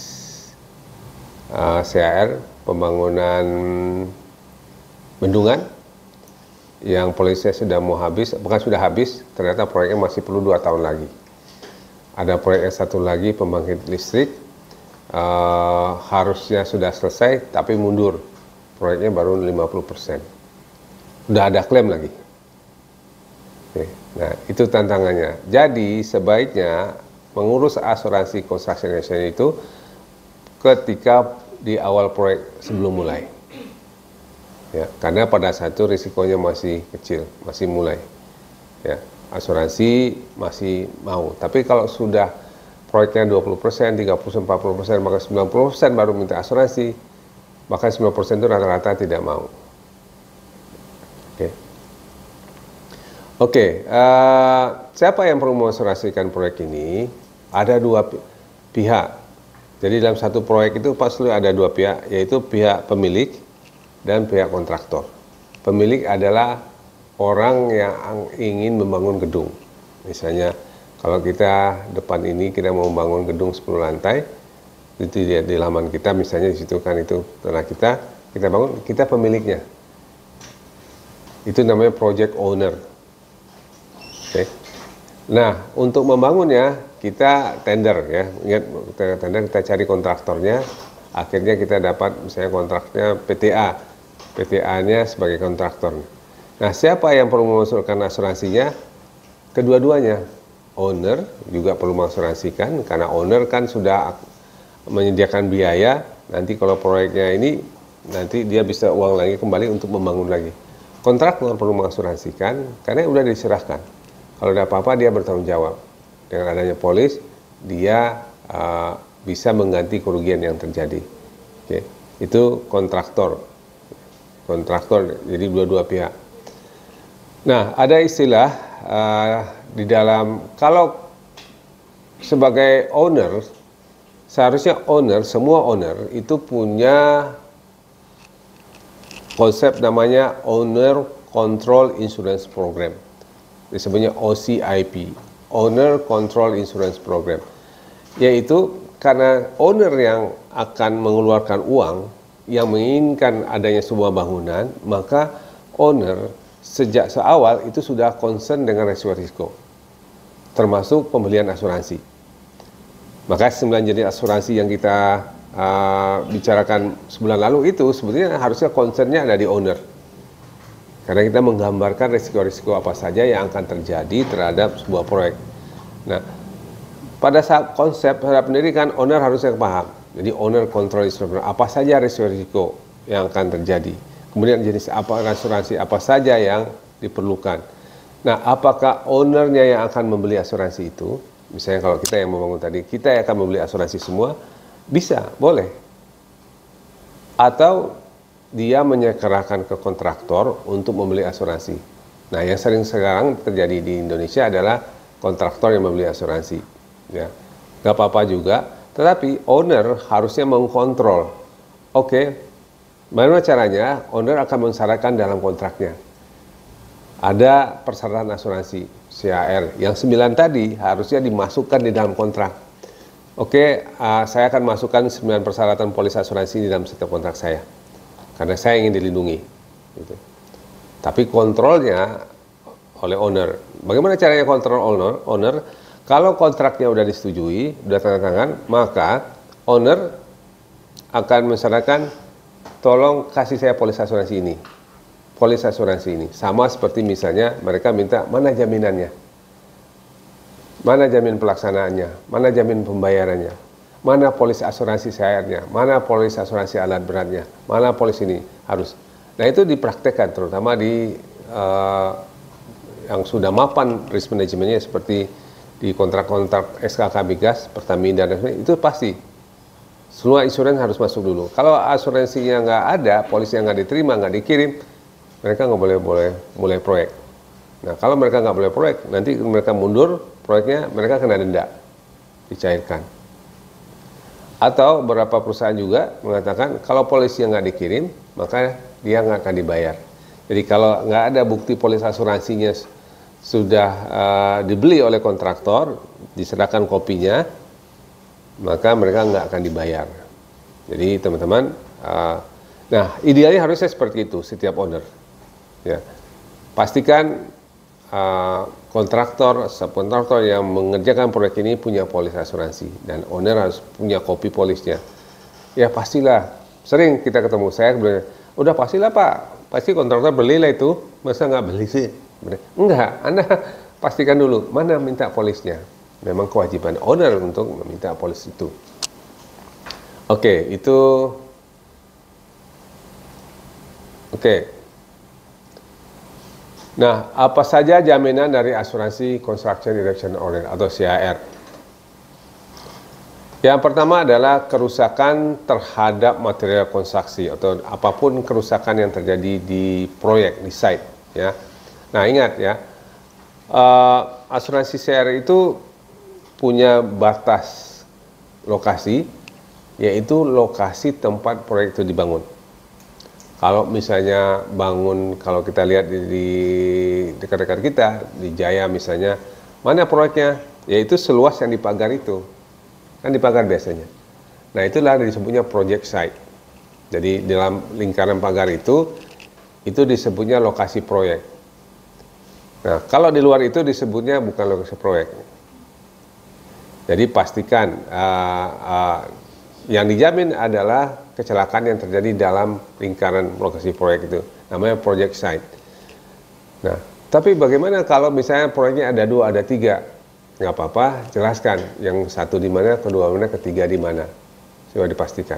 uh, C A R pembangunan bendungan yang polisnya sudah mau habis, bukan sudah habis, ternyata proyeknya masih perlu dua tahun lagi. Ada proyek yang satu lagi pembangkit listrik, uh, harusnya sudah selesai tapi mundur, proyeknya baru lima puluh persen. Udah ada klaim lagi. Oke, nah itu tantangannya. Jadi sebaiknya mengurus asuransi construction itu ketika di awal proyek sebelum mulai. Ya, karena pada saat itu risikonya masih kecil, masih mulai. Ya, asuransi masih mau. Tapi kalau sudah proyeknya dua puluh persen, tiga puluh persen, empat puluh persen, maka sembilan puluh persen baru minta asuransi. Bahkan sembilan puluh persen itu rata-rata tidak mau. Oke. Oke, uh, siapa yang perlu mengasuransikan proyek ini? Ada dua pihak. Jadi dalam satu proyek itu pasti ada dua pihak, yaitu pihak pemilik dan pihak kontraktor. Pemilik adalah orang yang ingin membangun gedung. Misalnya kalau kita depan ini kita mau membangun gedung sepuluh lantai, itu di, di laman kita misalnya di situ kan itu tanah kita, kita bangun, kita pemiliknya. Itu namanya project owner. Oke. Nah, untuk membangunnya kita tender ya. Ingat kita tender, kita cari kontraktornya. Akhirnya kita dapat misalnya kontraknya P T A. P T A-nya sebagai kontraktor. Nah, siapa yang perlu mengusulkan asuransinya? Kedua-duanya. Owner juga perlu mengasuransikan karena owner kan sudah menyediakan biaya. Nanti kalau proyeknya ini nanti dia bisa uang lagi kembali untuk membangun lagi. Kontraktor perlu mengasuransikan karena udah diserahkan. Kalau ada apa-apa dia bertanggung jawab. Dengan adanya polis, dia uh, bisa mengganti kerugian yang terjadi. Oke. Itu kontraktor. Kontraktor, jadi dua-dua pihak. Nah, ada istilah uh, di dalam, kalau sebagai owner, seharusnya owner, semua owner itu punya konsep namanya Owner Control Insurance Program. Disebutnya O C I P, Owner Control Insurance Program. Yaitu karena owner yang akan mengeluarkan uang, yang menginginkan adanya sebuah bangunan, maka owner sejak seawal itu sudah concern dengan risiko-risiko, termasuk pembelian asuransi. Maka sembilan jenis asuransi yang kita uh, bicarakan sebulan lalu itu sebetulnya harusnya concernnya ada di owner. Karena kita menggambarkan risiko-risiko apa saja yang akan terjadi terhadap sebuah proyek. Nah, pada saat konsep terhadap pendidikan, owner harusnya paham. Jadi owner control insurance, apa saja risiko-risiko yang akan terjadi. Kemudian jenis apa asuransi apa saja yang diperlukan. Nah, apakah ownernya yang akan membeli asuransi itu? Misalnya kalau kita yang membangun tadi, kita yang akan membeli asuransi semua, bisa, boleh. Atau dia menyerahkan ke kontraktor untuk membeli asuransi. Nah, yang sering sekarang terjadi di Indonesia adalah kontraktor yang membeli asuransi. Ya, nggak apa-apa juga. Tetapi owner harusnya mengkontrol. Oke, bagaimana caranya? Owner akan mensyaratkan dalam kontraknya. Ada persyaratan asuransi C A R yang sembilan tadi harusnya dimasukkan di dalam kontrak. Oke, uh, saya akan masukkan sembilan persyaratan polis asuransi di dalam setiap kontrak saya. Karena saya ingin dilindungi. Gitu. Tapi kontrolnya oleh owner. Bagaimana caranya kontrol owner? Owner, kalau kontraknya sudah disetujui, sudah tanda tangan, maka owner akan mensyaratkan, tolong kasih saya polis asuransi ini. Polis asuransi ini. Sama seperti misalnya mereka minta, mana jaminannya? Mana jamin pelaksanaannya? Mana jamin pembayarannya? Mana polis asuransi C A R-nya? Mana polis asuransi alat beratnya? Mana polis ini? Harus. Nah, itu dipraktekkan terutama di uh, yang sudah mapan risk manajemennya seperti di kontrak-kontrak S K K Migas, Pertamina, dan sebagainya, itu pasti. Semua insurans harus masuk dulu. Kalau asuransinya nggak ada, polisnya nggak diterima, nggak dikirim, mereka nggak boleh boleh mulai proyek. Nah, kalau mereka nggak boleh proyek, nanti mereka mundur proyeknya, mereka kena denda, dicairkan. Atau beberapa perusahaan juga mengatakan kalau polisi yang nggak dikirim, maka dia nggak akan dibayar. Jadi kalau nggak ada bukti polis asuransinya sudah uh, dibeli oleh kontraktor, diserahkan kopinya, maka mereka nggak akan dibayar. Jadi teman-teman, uh, nah idealnya harusnya seperti itu setiap owner. Ya, pastikan uh, kontraktor, subkontraktor yang mengerjakan proyek ini punya polis asuransi dan owner harus punya kopi polisnya. Ya pastilah, sering kita ketemu saya bilang, udah pastilah Pak, pasti kontraktor belilah itu, masa nggak beli sih? Enggak, Anda pastikan dulu mana minta polisnya. Memang kewajiban owner untuk meminta polis itu. Oke, itu oke. Nah, apa saja jaminan dari asuransi Construction Erection Owner atau C A R? Yang pertama adalah kerusakan terhadap material konstruksi atau apapun kerusakan yang terjadi di proyek, di site. Ya. Nah, ingat ya, uh, asuransi C A R itu punya batas lokasi, yaitu lokasi tempat proyek itu dibangun. Kalau misalnya bangun, kalau kita lihat di, di dekat-dekat kita, di Jaya misalnya, mana proyeknya? Yaitu seluas yang dipagar itu. Kan dipagar biasanya. Nah itulah disebutnya project site. Jadi dalam lingkaran pagar itu, itu disebutnya lokasi proyek. Nah kalau di luar itu disebutnya bukan lokasi proyek. Jadi pastikan uh, uh, yang dijamin adalah kecelakaan yang terjadi dalam lingkaran lokasi proyek itu, namanya project site. Nah, tapi bagaimana kalau misalnya proyeknya ada dua, ada tiga? Nggak apa-apa, jelaskan. Yang satu di mana, kedua mana, ketiga di mana. Coba dipastikan.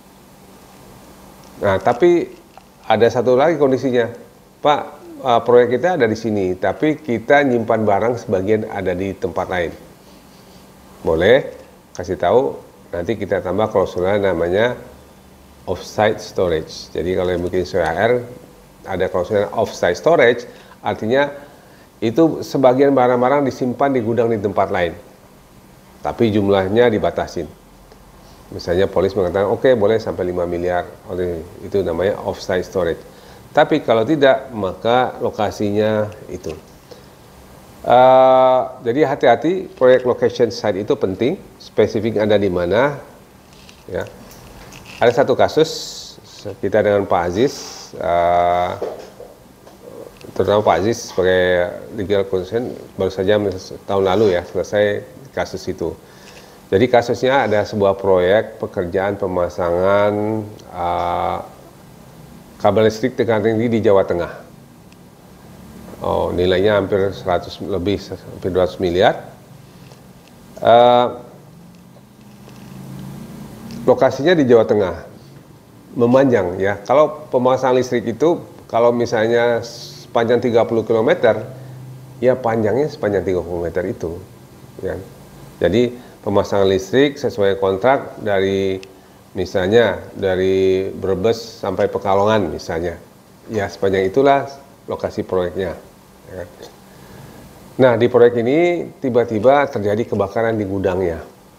Nah, tapi ada satu lagi kondisinya. Pak, uh, proyek kita ada di sini, tapi kita nyimpan barang sebagian ada di tempat lain. Boleh, kasih tahu, nanti kita tambah klausulnya namanya off-site storage. Jadi kalau yang bikin C H R ada klausulnya off-site storage, artinya itu sebagian barang-barang disimpan di gudang di tempat lain, tapi jumlahnya dibatasin. Misalnya polis mengatakan oke okay, boleh sampai lima miliar, oleh itu namanya off-site storage. Tapi kalau tidak maka lokasinya itu. Uh, jadi hati-hati, proyek location site itu penting, spesifik ada di mana. Ya. Ada satu kasus kita dengan Pak Aziz, uh, terutama Pak Aziz sebagai legal consultant baru saja tahun lalu ya selesai kasus itu. Jadi kasusnya ada sebuah proyek pekerjaan pemasangan uh, kabel listrik tegangan tinggi di Jawa Tengah. Oh, nilainya hampir seratus lebih, hampir dua ratus miliar. Uh, lokasinya di Jawa Tengah, memanjang ya. Kalau pemasangan listrik itu, kalau misalnya sepanjang tiga puluh kilometer, ya panjangnya sepanjang tiga puluh meter itu. Ya. Jadi pemasangan listrik sesuai kontrak dari misalnya dari Brebes sampai Pekalongan misalnya. Ya sepanjang itulah lokasi proyeknya. Ya. Nah di proyek ini tiba-tiba terjadi kebakaran di gudangnya.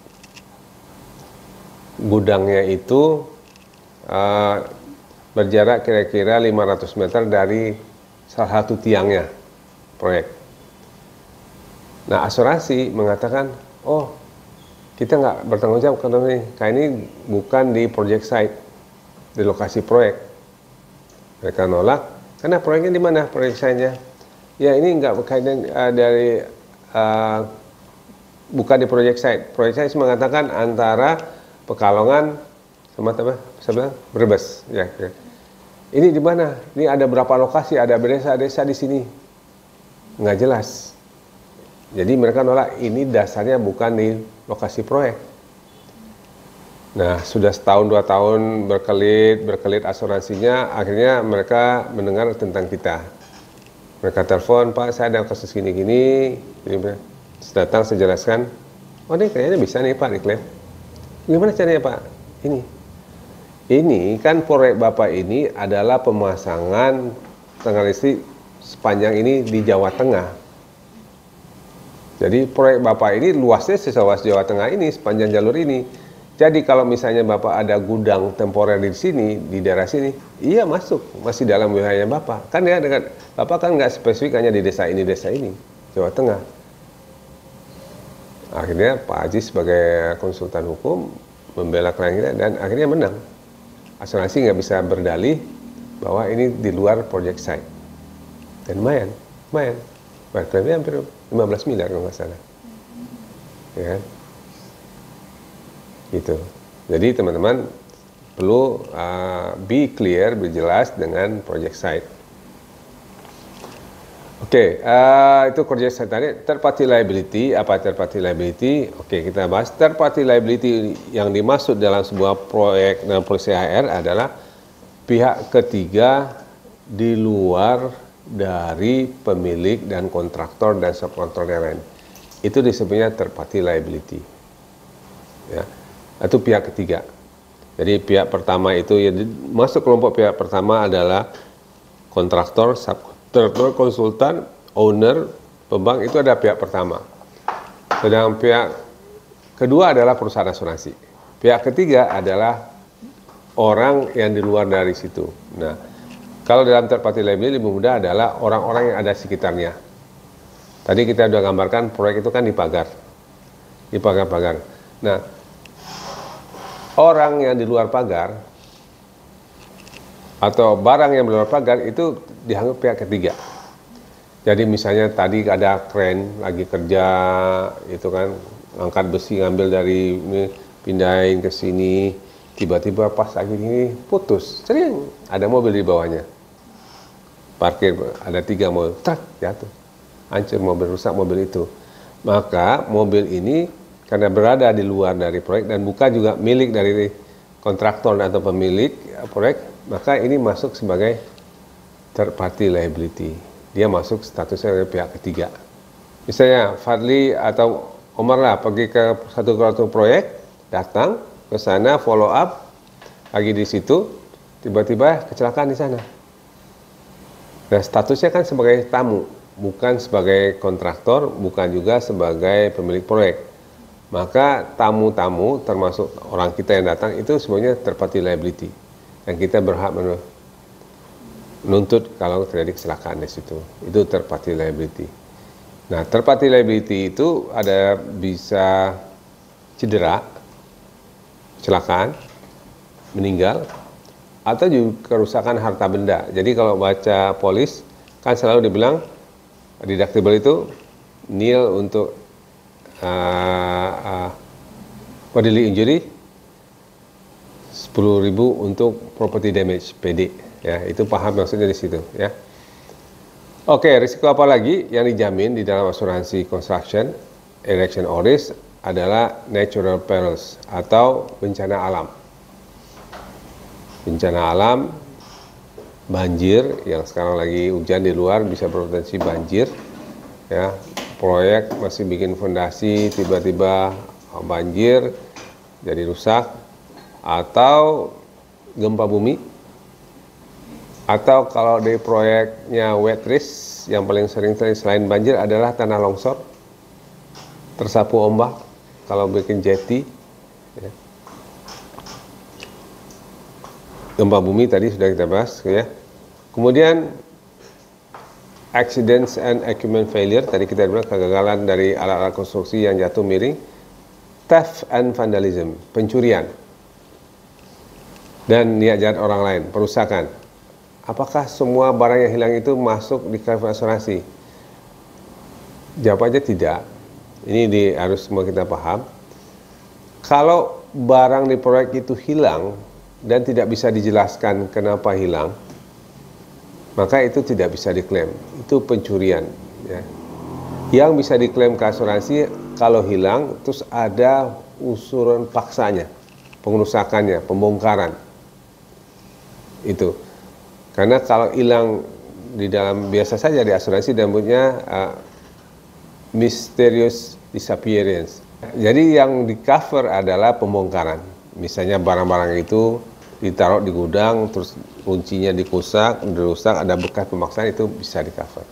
Gudangnya itu uh, berjarak kira-kira lima ratus meter dari salah satu tiangnya proyek. Nah asuransi mengatakan, oh kita nggak bertanggung jawab karena ini, kayak ini bukan di project site, di lokasi proyek. Mereka nolak, karena proyeknya di mana proyek site-nya? Ya ini nggak berkaitan uh, dari uh, bukan di project site. Project site mengatakan antara Pekalongan sama apa? Sebelah Brebes. Ya, ya. Ini di mana? Ini ada berapa lokasi? Ada desa-desa di sini? Nggak jelas. Jadi mereka nolak. Ini dasarnya bukan di lokasi proyek. Nah, sudah setahun dua tahun berkelit berkelit asuransinya. Akhirnya mereka mendengar tentang kita. Mereka telepon, Pak, saya ada kasus gini-gini. Saya datang, saya jelaskan. Oh, ini kayaknya bisa nih Pak diklaim. Gimana caranya Pak? Ini. Ini kan proyek Bapak ini adalah pemasangan tegangan listrik sepanjang ini di Jawa Tengah. Jadi proyek Bapak ini luasnya seluas Jawa Tengah ini, sepanjang jalur ini. Jadi kalau misalnya Bapak ada gudang temporer di sini, di daerah sini, iya masuk, masih dalam wilayah Bapak. Kan ya dengan Bapak kan nggak spesifik hanya di desa ini, desa ini, Jawa Tengah. Akhirnya Pak Haji sebagai konsultan hukum membela klien kita dan akhirnya menang. Asuransi nggak bisa berdalih bahwa ini di luar project site. Dan lumayan, lumayan. Klaimnya hampir lima belas miliar kalau nggak salah. Ya kan? Gitu. Jadi teman-teman perlu uh, be clear, berjelas dengan project site. Oke, okay, uh, itu project site tadi. Third party liability, apa third party liability? Oke, okay, kita bahas. Third party liability yang dimaksud dalam sebuah proyek dalam polisi C H R adalah pihak ketiga di luar dari pemilik dan kontraktor dan subkontraktor yang lain. Itu disebutnya third party liability. Ya. Itu pihak ketiga. Jadi pihak pertama itu ya masuk kelompok pihak pertama adalah kontraktor, subkontraktor, konsultan, owner, pembang, itu ada pihak pertama. Sedang pihak kedua adalah perusahaan asuransi. Pihak ketiga adalah orang yang di luar dari situ. Nah, Kalau dalam third party liability lebih mudah adalah orang-orang yang ada sekitarnya. Tadi kita sudah gambarkan proyek itu kan dipagar, dipagar-pagar. Nah, orang yang di luar pagar atau barang yang di luar pagar itu dianggap pihak ketiga. Jadi misalnya tadi ada kren lagi kerja, itu kan angkat besi ngambil dari ini pindahin ke sini, tiba-tiba pas lagi ini putus, sering ada mobil di bawahnya, parkir ada tiga mobil, truk jatuh, hancur mobil, rusak mobil itu. Maka mobil ini karena berada di luar dari proyek dan bukan juga milik dari kontraktor atau pemilik proyek, maka ini masuk sebagai third party liability. Dia masuk statusnya dari pihak ketiga. Misalnya Fadli atau Omar lah pergi ke satu satu proyek, datang ke sana follow up, lagi di situ, tiba-tiba kecelakaan di sana. Nah, statusnya kan sebagai tamu, bukan sebagai kontraktor, bukan juga sebagai pemilik proyek. Maka tamu-tamu termasuk orang kita yang datang itu semuanya third party liability. Dan kita berhak menuntut kalau terjadi kecelakaan di situ. Itu third party liability. Nah, third party liability itu ada bisa cedera, kecelakaan, meninggal, atau juga kerusakan harta benda. Jadi kalau baca polis kan selalu dibilang deductible itu nil untuk uh, uh, bodily injury, sepuluh ribu untuk property damage P D. Ya, itu paham maksudnya di situ ya. Oke, risiko apa lagi yang dijamin di dalam asuransi construction, erection or risk adalah natural perils atau bencana alam. Bencana alam, banjir yang sekarang lagi hujan di luar bisa berpotensi banjir ya. Proyek masih bikin fondasi tiba-tiba banjir jadi rusak, atau gempa bumi. Atau kalau di proyeknya wet risk yang paling sering selain banjir adalah tanah longsor, tersapu ombak kalau bikin jetty ya. Gempa bumi tadi sudah kita bahas ya. Kemudian accidents and equipment failure, tadi kita bilang kegagalan dari alat-alat konstruksi yang jatuh miring. Theft and vandalism, pencurian dan niat jahat orang lain, perusakan. Apakah semua barang yang hilang itu masuk di cover asuransi? Jawabannya tidak. Ini di, harus semua kita paham. Kalau barang di proyek itu hilang dan tidak bisa dijelaskan kenapa hilang, maka itu tidak bisa diklaim. Itu pencurian. Ya. Yang bisa diklaim ke asuransi kalau hilang, terus ada usuran paksanya, pengerusakannya, pembongkaran. Itu. Karena kalau hilang di dalam biasa saja di asuransi dan punya uh, mysterious disappearance. Jadi yang di cover adalah pembongkaran. Misalnya barang-barang itu ditaruh di gudang, terus kuncinya dikusak, dirusak, ada bekas pemaksaan, itu bisa di cover.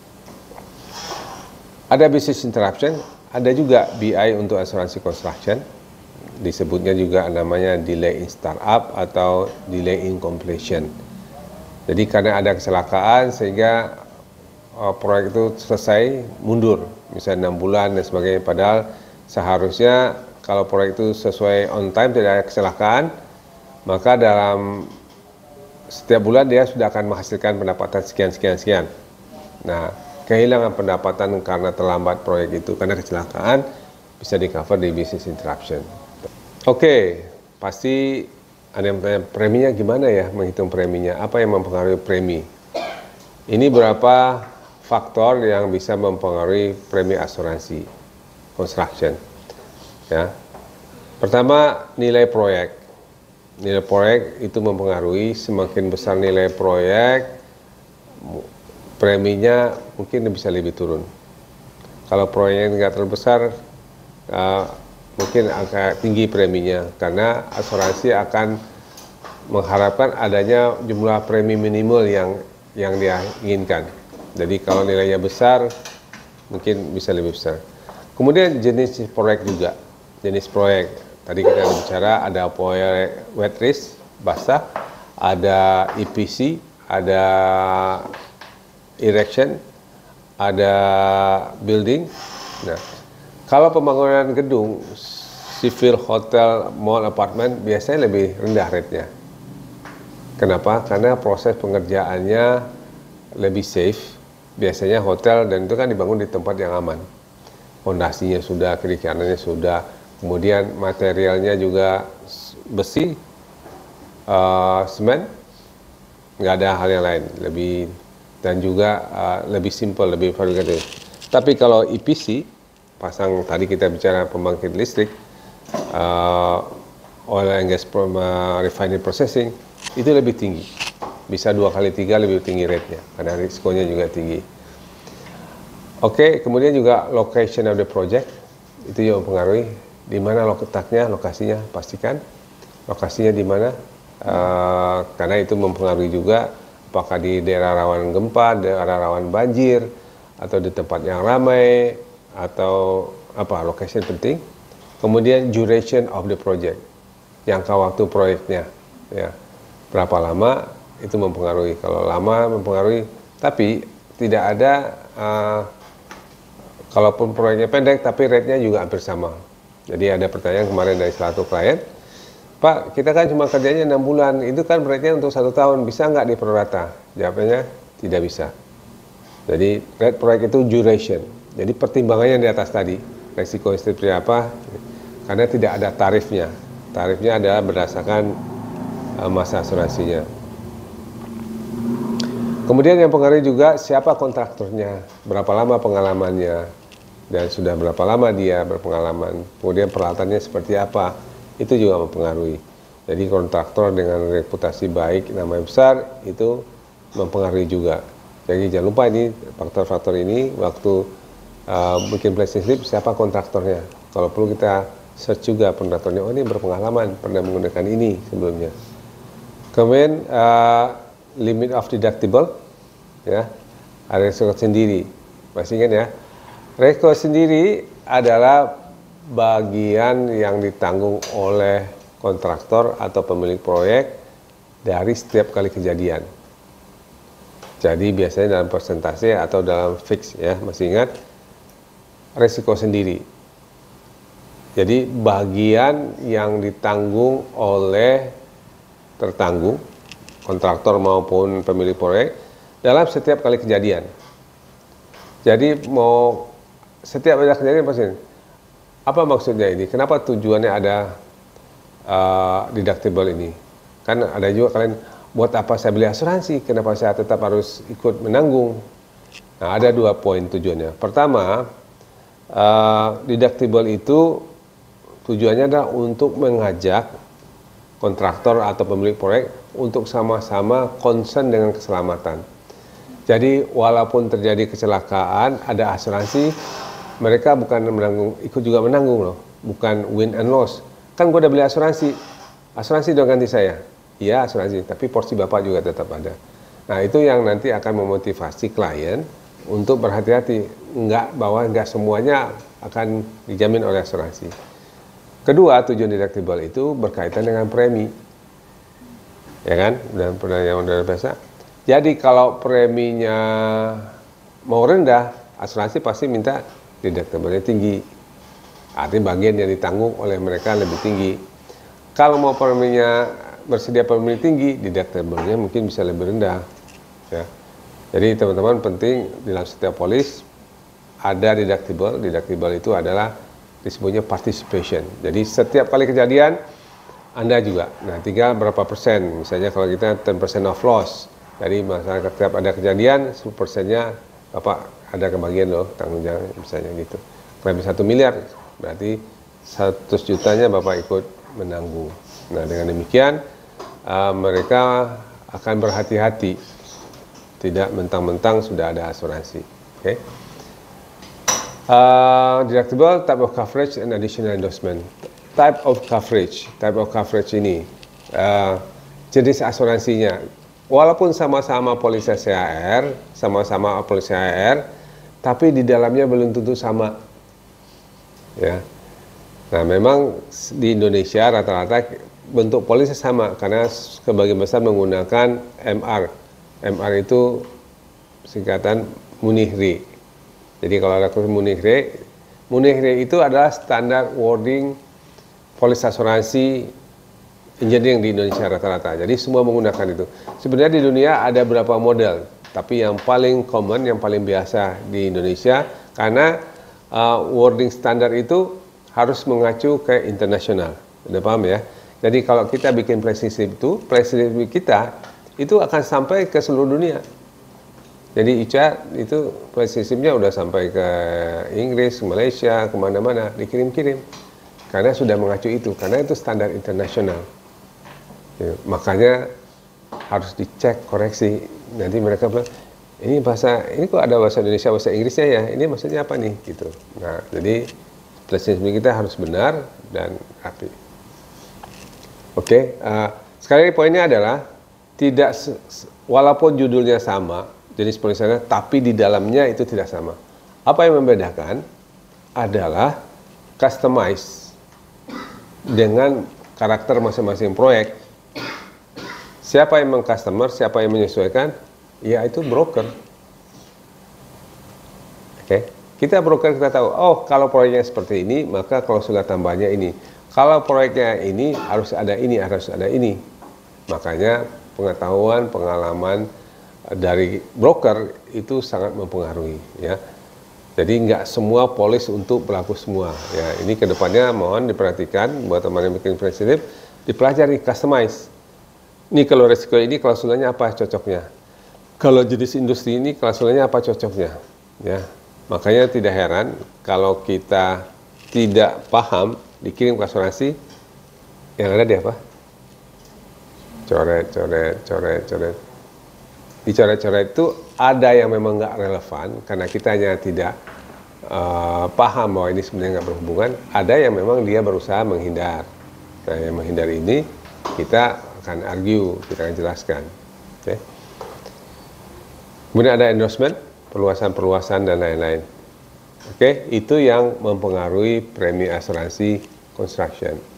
Ada business interruption, ada juga B I untuk asuransi construction. Disebutnya juga namanya delay in startup atau delay in completion. Jadi karena ada kecelakaan sehingga uh, proyek itu selesai mundur, misalnya enam bulan dan sebagainya. Padahal seharusnya kalau proyek itu sesuai on time, tidak ada kecelakaan, maka dalam setiap bulan dia sudah akan menghasilkan pendapatan sekian sekian sekian. Nah, kehilangan pendapatan karena terlambat proyek itu karena kecelakaan bisa di cover di business interruption. Oke, pasti ada yang bertanya, preminya gimana ya, menghitung preminya, apa yang mempengaruhi premi? Ini berapa faktor yang bisa mempengaruhi premi asuransi construction. Ya. Pertama, nilai proyek. Nilai proyek itu mempengaruhi, semakin besar nilai proyek, preminya mungkin bisa lebih turun. Kalau proyeknya nggak terlalu besar, uh, mungkin agak tinggi preminya, karena asuransi akan mengharapkan adanya jumlah premi minimal yang yang dia inginkan. Jadi kalau nilainya besar, mungkin bisa lebih besar. Kemudian jenis proyek juga, jenis proyek. Tadi kita bicara ada proyek wet risk, basah, ada E P C, ada erection, ada building. Nah, kalau pembangunan gedung, civil, hotel, mall, apartemen biasanya lebih rendah rate-nya. Kenapa? Karena proses pengerjaannya lebih safe. Biasanya hotel dan itu kan dibangun di tempat yang aman. Fondasinya sudah, kiri kanannya sudah, kemudian materialnya juga besi, uh, semen, nggak ada hal yang lain, lebih dan juga uh, lebih simple, lebih variegated. Tapi kalau E P C, pasang tadi kita bicara pembangkit listrik, uh, oil and gas uh, refining processing, itu lebih tinggi. Bisa dua kali tiga lebih tinggi rate-nya, karena risikonya juga tinggi. Oke, okay, kemudian juga location of the project, itu juga mempengaruhi di mana letaknya, lokasinya, pastikan lokasinya di mana, uh, karena itu mempengaruhi juga apakah di daerah rawan gempa, daerah rawan banjir, atau di tempat yang ramai, atau apa, location penting. Kemudian duration of the project, jangka waktu proyeknya, ya, berapa lama, itu mempengaruhi. Kalau lama mempengaruhi, tapi tidak ada, uh, kalaupun proyeknya pendek, tapi rate-nya juga hampir sama. Jadi ada pertanyaan kemarin dari salah satu klien, Pak, kita kan cuma kerjanya enam bulan, itu kan rate-nya untuk satu tahun, bisa nggak diprorata? Jawabannya, tidak bisa. Jadi rate proyek itu duration. Jadi pertimbangannya di atas tadi, resiko seperti apa, karena tidak ada tarifnya. Tarifnya adalah berdasarkan uh, masa asuransinya. Kemudian yang pengaruh juga siapa kontraktornya, berapa lama pengalamannya, dan sudah berapa lama dia berpengalaman, kemudian peralatannya seperti apa, itu juga mempengaruhi. Jadi kontraktor dengan reputasi baik, nama besar, itu mempengaruhi juga. Jadi jangan lupa ini faktor-faktor ini waktu uh, bikin plastic slip, siapa kontraktornya. Kalau perlu kita search juga kontraktornya, oh ini berpengalaman, pernah menggunakan ini sebelumnya. Kemudian uh, limit of deductible, ya, ada resiko sendiri. Masih ingat ya, resiko sendiri adalah bagian yang ditanggung oleh kontraktor atau pemilik proyek dari setiap kali kejadian. Jadi biasanya dalam persentase atau dalam fix, ya, masih ingat, resiko sendiri. Jadi bagian yang ditanggung oleh tertanggung, kontraktor maupun pemilik proyek, dalam setiap kali kejadian. Jadi mau setiap ada kejadian pasti. Apa maksudnya ini? Kenapa tujuannya ada uh, deductible ini? Kan ada juga kalian, buat apa saya beli asuransi? Kenapa saya tetap harus ikut menanggung? Nah, ada dua poin tujuannya. Pertama, uh, deductible itu tujuannya adalah untuk mengajak kontraktor atau pemilik proyek untuk sama-sama concern dengan keselamatan. Jadi walaupun terjadi kecelakaan, ada asuransi, mereka bukan menanggung, ikut juga menanggung loh, bukan win and loss. Kan gue udah beli asuransi, asuransi dong ganti saya. Iya asuransi, tapi porsi bapak juga tetap ada. Nah itu yang nanti akan memotivasi klien untuk berhati-hati, enggak, bahwa enggak semuanya akan dijamin oleh asuransi. Kedua, tujuan deductible itu berkaitan dengan premi, ya kan, dan pertanyaan yang biasa. Jadi kalau preminya mau rendah, asuransi pasti minta deductible-nya tinggi. Artinya bagian yang ditanggung oleh mereka lebih tinggi. Kalau mau preminya bersedia premi tinggi, deductible-nya mungkin bisa lebih rendah. Ya. Jadi teman-teman penting dalam setiap polis ada deductible. Deductible itu adalah disebutnya participation. Jadi setiap kali kejadian Anda juga. Nah, tinggal berapa persen? Misalnya kalau kita ten percent of loss. Jadi masyarakat setiap ada kejadian, sepuluh persennya Bapak ada kebagian loh tanggung jawab, misalnya gitu. Kalau satu miliar, berarti seratus jutanya Bapak ikut menanggung. Nah, dengan demikian uh, mereka akan berhati-hati, tidak mentang-mentang sudah ada asuransi. Oke. Okay? Uh, deductible, type of coverage, and additional endorsement. Type of coverage, type of coverage ini, uh, jenis asuransinya, walaupun sama-sama polis C H R, sama-sama polis C H R, tapi di dalamnya belum tentu sama. Ya. Nah, memang di Indonesia rata-rata bentuk polisnya sama, karena sebagian besar menggunakan M R. M R itu singkatan Munich Re. Jadi kalau ada Munich Re, Munich Re itu adalah standar wording polis asuransi engineering di Indonesia rata-rata. Jadi semua menggunakan itu. Sebenarnya di dunia ada beberapa model, tapi yang paling common, yang paling biasa di Indonesia, karena uh, wording standar itu harus mengacu ke internasional. Udah paham ya? Jadi kalau kita bikin pricing slip itu, pricing slip kita itu akan sampai ke seluruh dunia. Jadi I C A itu pricing slipnya udah sampai ke Inggris, Malaysia, kemana-mana, dikirim-kirim. Karena sudah mengacu itu, karena itu standar internasional. Ya, makanya harus dicek, koreksi. Nanti mereka bilang, ini bahasa, ini kok ada bahasa Indonesia, bahasa Inggrisnya ya, ini maksudnya apa nih? Gitu. Nah, jadi pricing slip kita harus benar dan rapi. Oke, uh, sekali lagi poinnya adalah, tidak walaupun judulnya sama, jenis polisnya, tapi di dalamnya itu tidak sama. Apa yang membedakan adalah customize dengan karakter masing-masing proyek. Siapa yang meng-customer, siapa yang menyesuaikan, ya itu broker. Oke, kita broker kita tahu, oh kalau proyeknya seperti ini, maka klausul tambahnya ini. Kalau proyeknya ini harus ada ini, harus ada ini. Makanya pengetahuan, pengalaman dari broker itu sangat mempengaruhi, ya. Jadi nggak semua polis untuk berlaku semua. Ya, ini kedepannya mohon diperhatikan buat teman yang bikin pricing slip, dipelajari, customize. Ini kalau resiko ini klausulnya apa cocoknya? Kalau jenis industri ini klausulnya apa cocoknya? Ya, makanya tidak heran kalau kita tidak paham dikirim ke asuransi, yang ada di apa? Coret, coret, coret, coret. Di coret-coret itu ada yang memang nggak relevan karena kita hanya tidak uh, paham bahwa ini sebenarnya nggak berhubungan. Ada yang memang dia berusaha menghindar. Nah, yang menghindar ini kita akan argue, kita akan jelaskan. Okay. Kemudian ada endorsement, perluasan-perluasan dan lain-lain. Oke, okay, itu yang mempengaruhi premi asuransi construction.